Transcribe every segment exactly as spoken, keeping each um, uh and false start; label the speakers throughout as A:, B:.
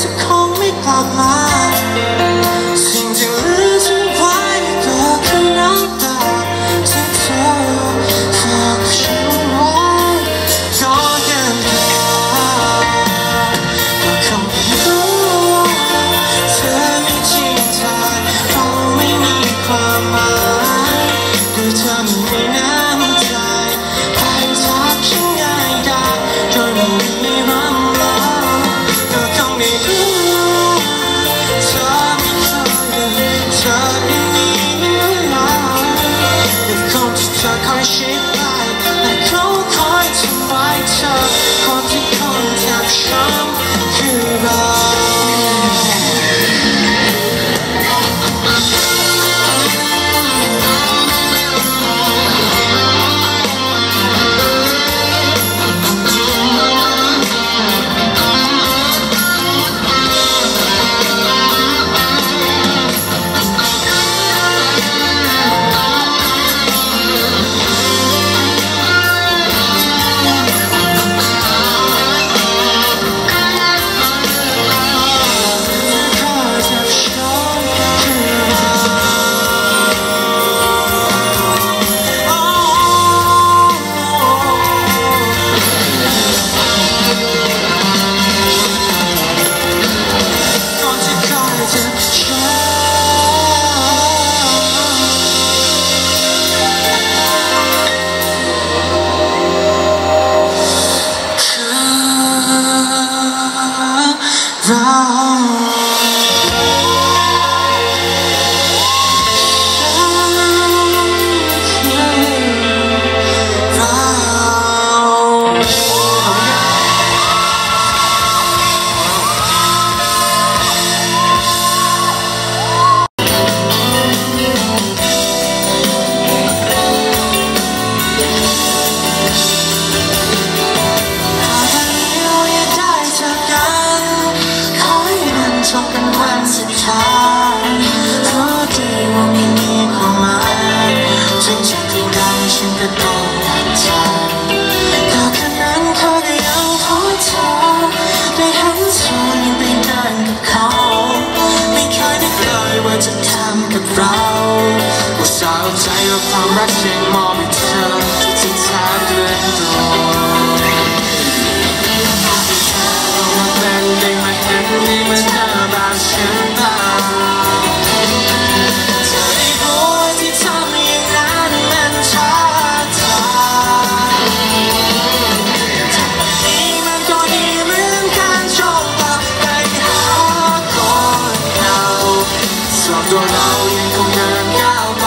A: จะคงไม่กลับมาสิ่งที่เหลือทิ้งไว้ก็คือน้ำตาที่เธอฝากฉันไว้ก็ยังเก็บก็คงไม่รู้ว่าเธอไม่จริงใจเพราะไม่มีความหมายด้วยเธอไม่มีน้ำใจไปจากฉันง่ายได้โดยไม่มีร่ำลาก็คงไม่รู้เธอไม่เคยเธอไม่มีอะไรก็คงจะเธอคอยชิดไปและเขาคอยทำไว้เธอคนที่คอยจับฉันคือเราความรักยังมองไม่เธอที่แท้เกินตัวมาเป็นได้มาเห็นได้มาเจอแบบฉันบ้างเธอได้รู้ที่ทำอย่างนั้นมันท้าทายนี่มันก็ดีเหมือนการชอบเราไปหาคนเราส่วนตัวเรายังคงเดินก้าวไป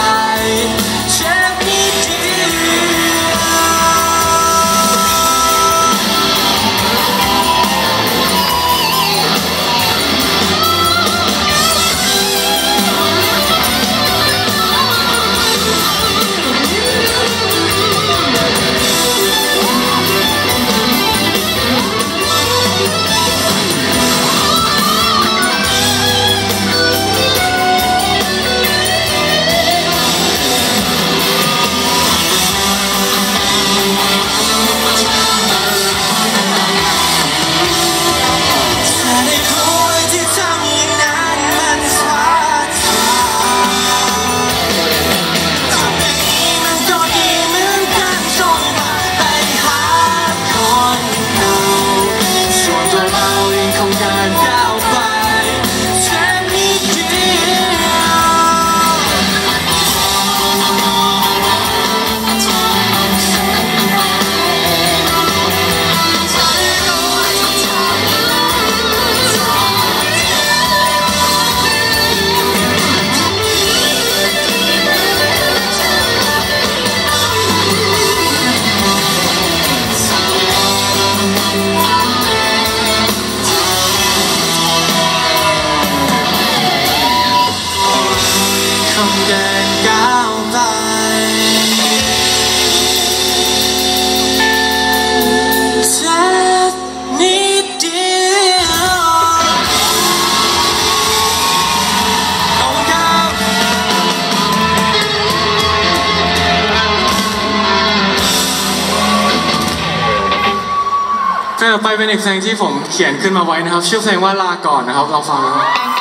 A: เพลงต่อไปเป็นอีกเพลงที่ผมเขียนขึ้นมาไว้นะครับชื่อเพลงว่าลาก่อนนะครับลองฟังดู